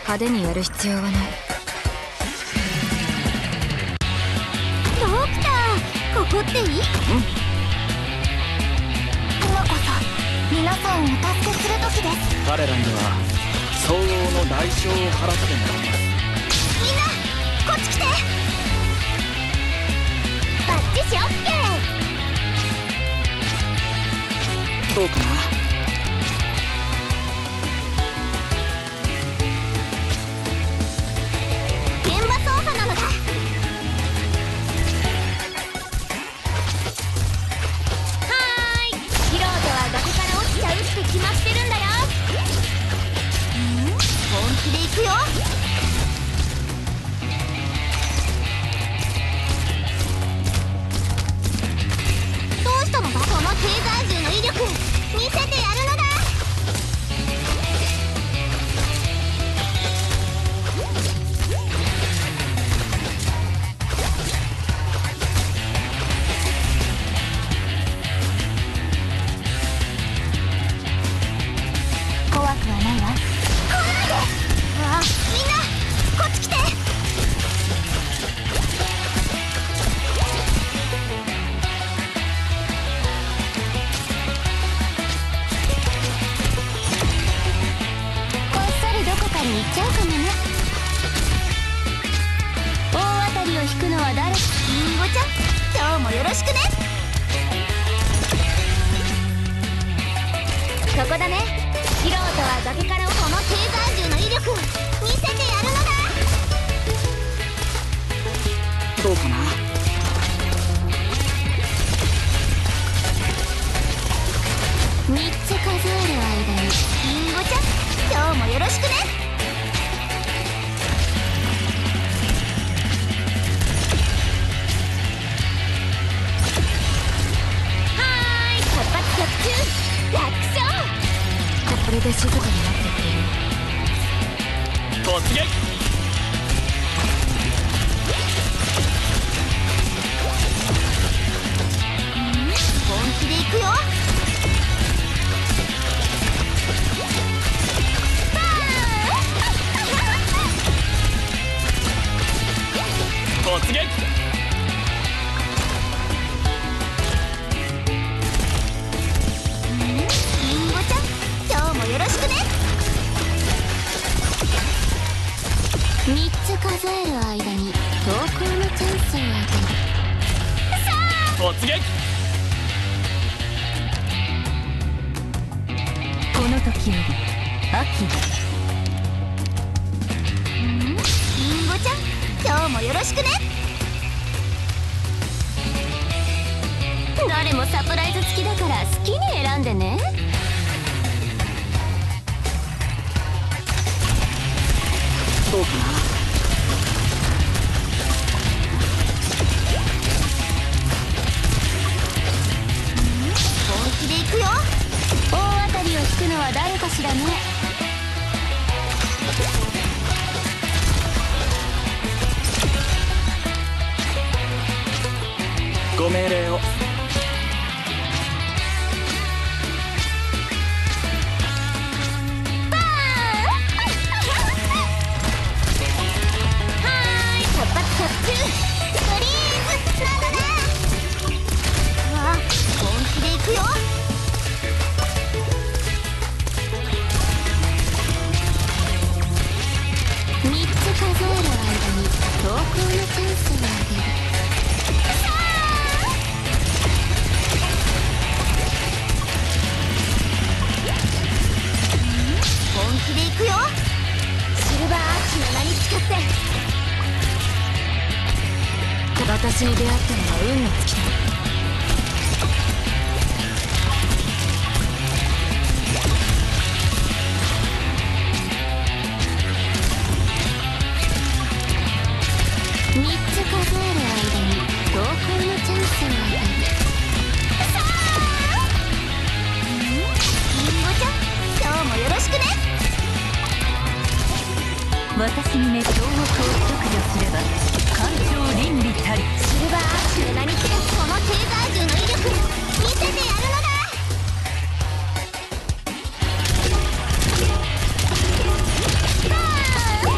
派手にやる必要はない。 ドクター、ここっていい？今こそ皆さんをお助けする時です。 彼らには相応の代償を払ってもらいます。 みんなこっち来て。バッチシオッケー。 どうかな。 現場操作なのだ。素人は崖から落ちちゃうって決まってるんだよ。本気で行くよ。どうしたのだ。この経済銃の威力見せてやるのだ。怖くはないわ。来ないで。ああ、みんなこっち来て。こっそりどこかに行っちゃうかもね。大当たりを引くのは誰？リンゴちゃん、今日もよろしくね。ここだね。素人は崖からこの経済銃の威力見せてやるのだ。 どうかな。 3つ数える間にリンゴちゃん、今日もよろしくね。活発集中、楽勝。 これで静かになってくれる。 突撃。 本気で行くよ。 突撃。 リンゴちゃん、今日もよろしくね。3つ数える間に投稿のチャンスをあげる。さあ突撃。 この時より秋が。 リンゴちゃん、今日もよろしくね。どれもサプライズ付きだから好きに選んでね。 どうかな。 本気で行くよ。大当たりを引くのは誰かしらね。 ご命令を。 活発集中、フリーズなのだ。わあ、本気で行くよ。3つ数える間に投稿のチャンスをあげる。さあ本気で行くよ。シルバーアーチの名に誓って。 私に出会ったのは運の尽きだ。 3つ数える間に投稿のチャンスをあげる。さあリンゴちゃん、今日もよろしくね。 私にね、脅迫を削除すれば感情倫理たり。 シルバーアーチの名にてこの経済銃の威力見せてやるのだ。バーン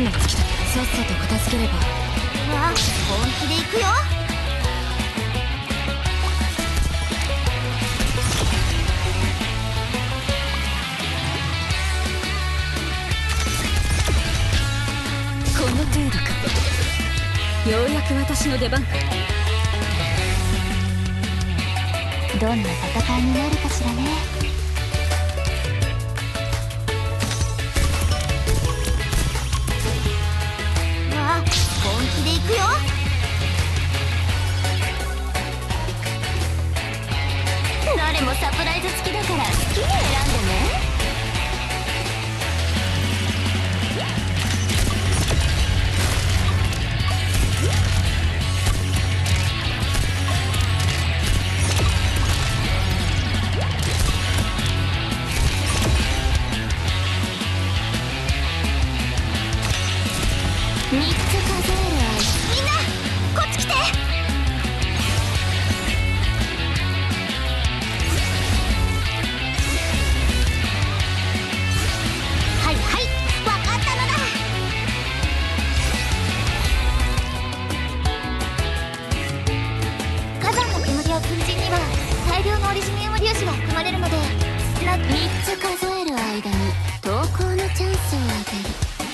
の月だ。さっさと片付ければ。 わあ、本気で行くよ。 この程度か。ようやく私の出番か。 どんな戦いになるかしらね。わあ、本気で行くよ。誰もサプライズ付きだから好きに選んでね。3つ数える愛。みんなこっち来て。はいはい、分かったのだ。火山の煙や粉塵には大量のオリジニウム粒子が含まれるので、3つ数える間に投稿のチャンスをあげる。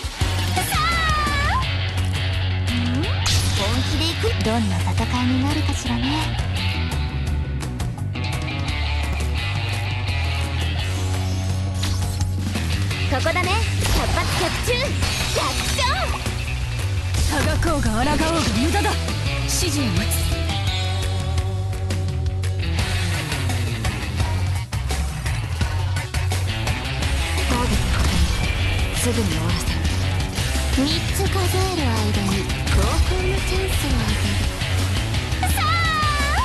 本気で行く。どんな戦いになるかしらね。ここだね。百発百中百勝。 あがこうがあらがおうが無駄だ。指示を待つ。 ターゲット確認。すぐに終わらせる。3つ数える間に投稿のチャンスをあげる。さあ、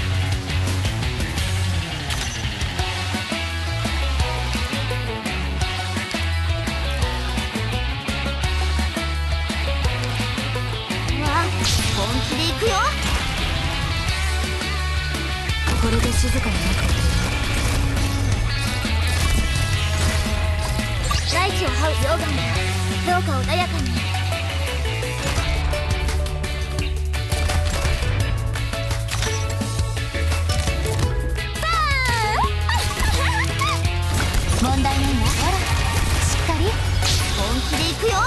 わあ、本気で行くよ。 これで静かになってくれる。 大地を這う溶岩だ。どうか穏やかに。問題ないわ。ほら、しっかり本気で行くよ。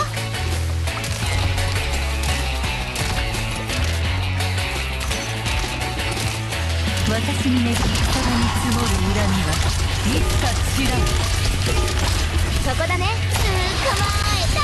私にねぎ肌に積もる恨みはいつか尽きらん。 そこだね。捕まえた。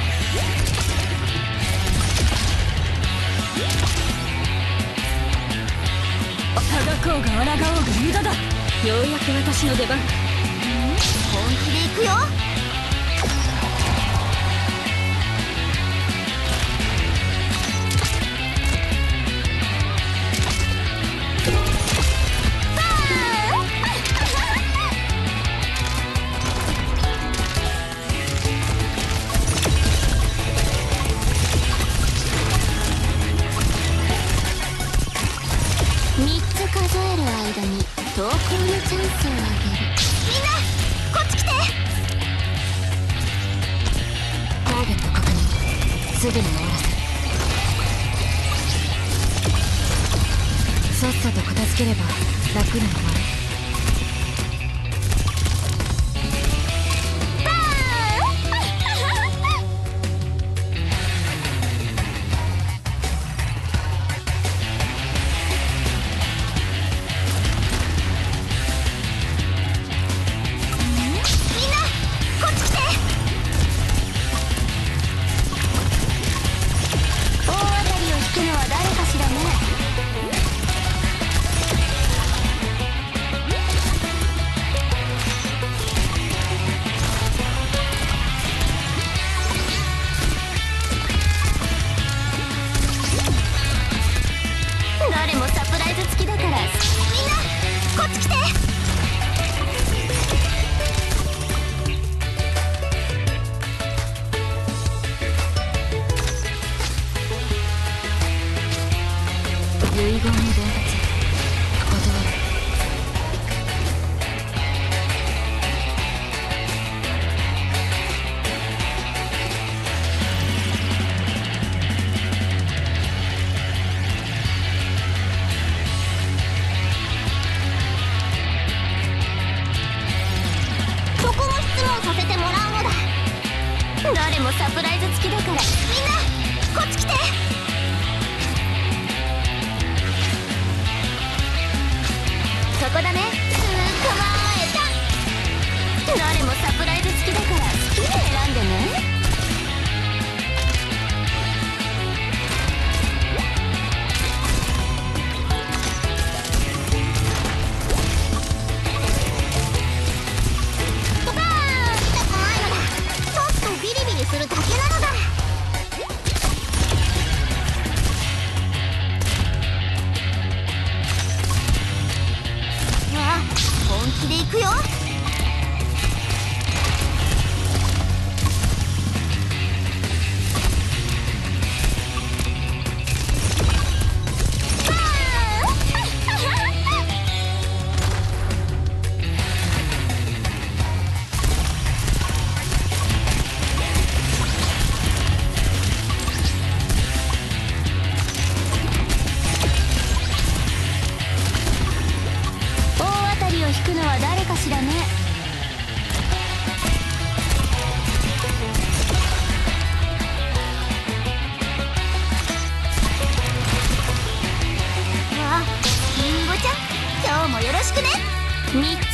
あがこうがあらがおうが無駄だ。ようやく私の出番か。 本気で行くよ。3つ数える間に投稿のチャンスをあげる。みんなこっち来て。 ターゲット確認。すぐに終わらせる。さっさと片付ければ楽に終わる。遺言の伝達断る。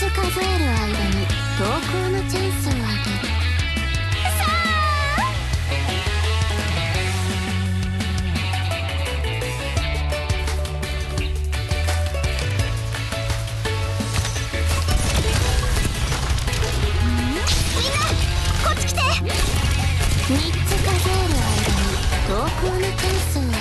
つ数える間に投稿のチャンスをあげる。さあみんなこっち来て。3つ数える間に投稿のチャンスをあげる。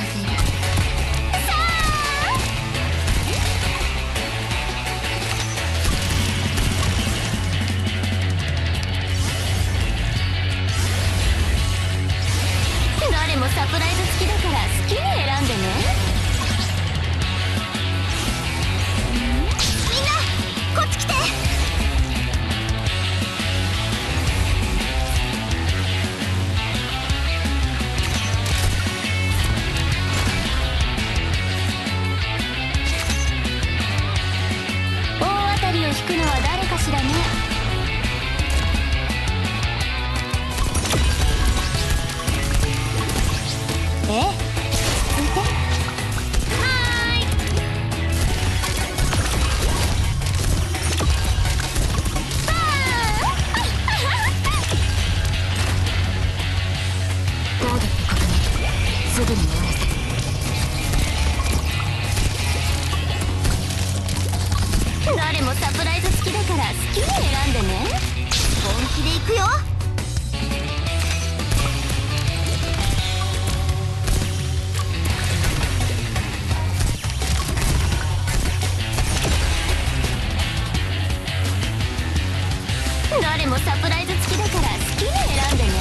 誰もサプライズ付きだから好きに選んでね。みんなこっち来て。大当たりを引くのは誰かしらね。え、落ち着いて。はーい。どうだって確認すぐに終わらせる。誰もサプライズ好きだから好きに選んでね。本気でいくよ。誰もサプライズ付きだから好きに選んでね。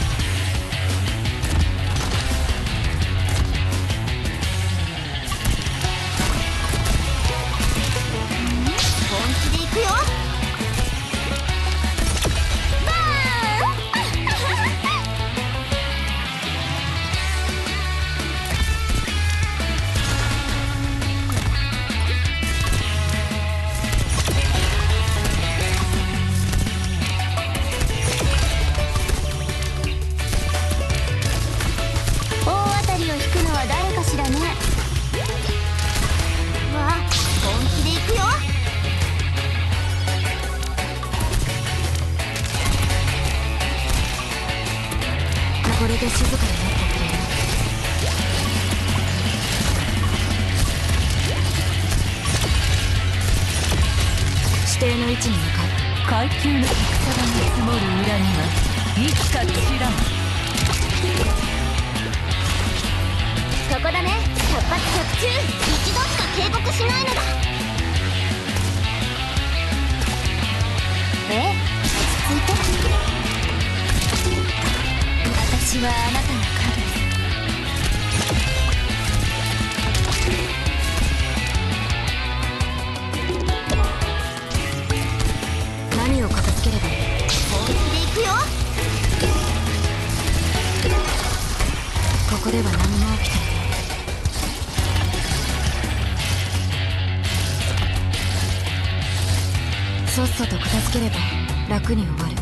本気でいくよ。バ誰かしらね。わあ、本気でいくよ。これで静かになってくれる。指定の位置に向かう。 階級の戦場に積もる恨みはいつか散らん。 ここだね。百発百中、一度しか警告しないのだ。落ち着いて。私はあなたの影。何を片付ければいい。本気でいくよ。ここでは何も起きてない。さっさと片付ければ楽に終わる。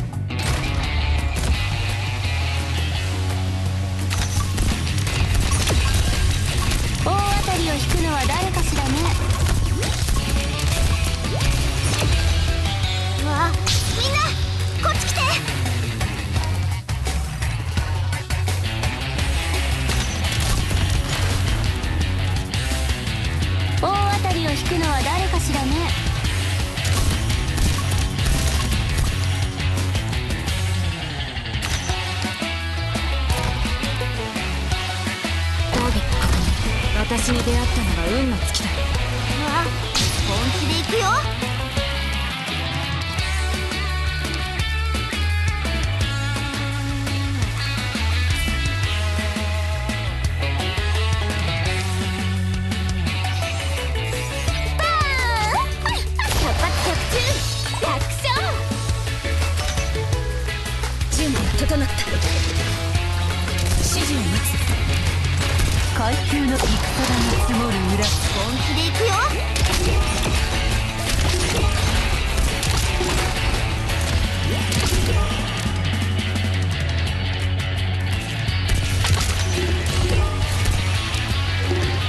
大当たりを引くのは誰かしらね。わあ、みんなこっち来て。大当たりを引くのは誰かしらね。私に出会ったのが運の尽きだ。わあ、本気でいくよ。バーン百発百中、楽勝。準備が整った。指示を待つ。 階級の戦場に積もる恨み。 本気でいくよ。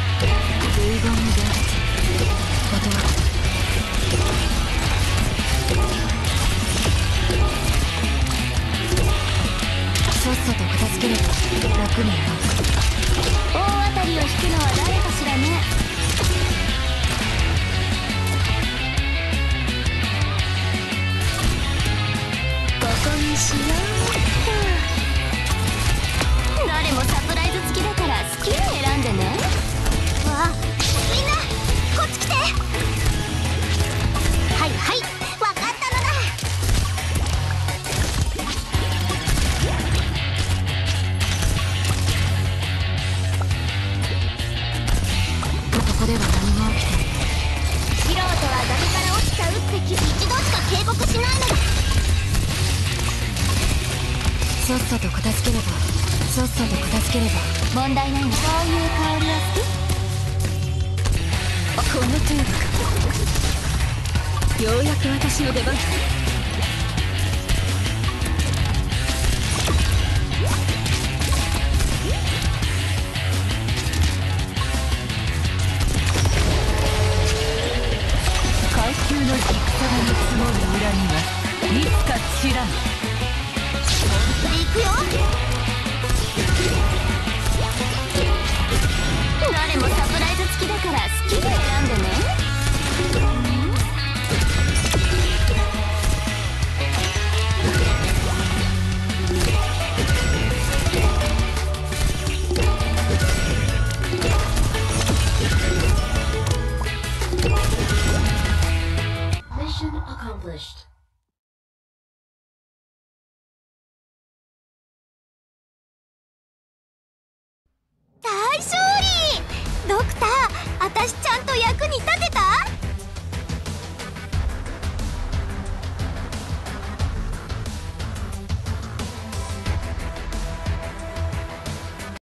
遺言に伝達断る。 さと片付ければ問題ないね。そういう香りは好き。 この程度か。ようやく私の出番。階級の低さが見積もる裏にはいつか散らん。 行くよ。誰もサプライズ付きだから好きで選んでね。 Mission accomplished. 大勝利！ドクター、私ちゃんと役に立て